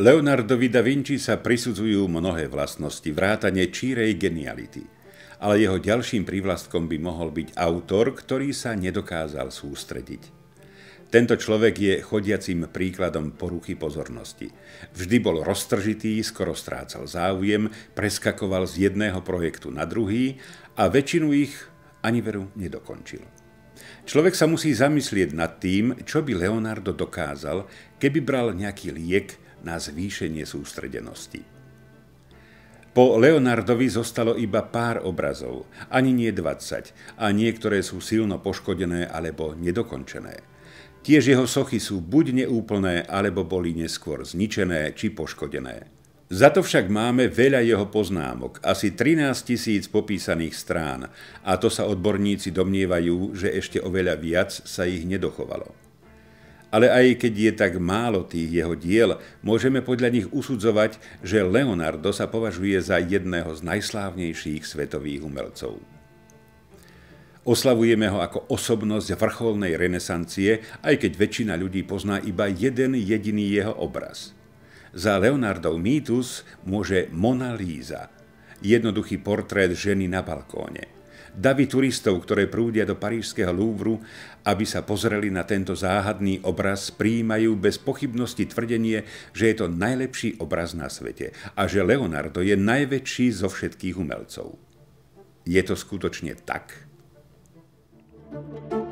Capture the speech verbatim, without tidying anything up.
Leonardovi da Vinci sa prisudzujú mnohé vlastnosti, vrátane čírej geniality. Ale jeho ďalším prívlastkom by mohol byť autor, ktorý sa nedokázal sústrediť. Tento človek je chodiacim príkladom poruchy pozornosti. Vždy bol roztržitý, skoro strácal záujem, preskakoval z jedného projektu na druhý a väčšinu ich ani veru nedokončil. Človek sa musí zamyslieť nad tým, čo by Leonardo dokázal, keby bral nejaký liek na zvýšenie sústredenosti. Po Leonardovi zostalo iba pár obrazov, ani nie dvadsať, a niektoré sú silno poškodené alebo nedokončené. Tiež jeho sochy sú buď neúplné, alebo boli neskôr zničené či poškodené. Za to však máme veľa jeho poznámok, asi trinásť tisíc popísaných strán, a to sa odborníci domnievajú, že ešte oveľa viac sa ich nedochovalo. Ale aj keď je tak málo tých jeho diel, môžeme podľa nich usudzovať, že Leonardo sa považuje za jedného z najslávnejších svetových umelcov. Oslavujeme ho ako osobnosť vrcholnej renesancie, aj keď väčšina ľudí pozná iba jeden jediný jeho obraz. Za Leonardov mýtus môže Mona Lisa, jednoduchý portrét ženy na balkóne. Davy turistov, ktoré prúdia do parížskeho Louvru, aby sa pozreli na tento záhadný obraz, prijímajú bez pochybnosti tvrdenie, že je to najlepší obraz na svete a že Leonardo je najväčší zo všetkých umelcov. Je to skutočne tak? Thank you.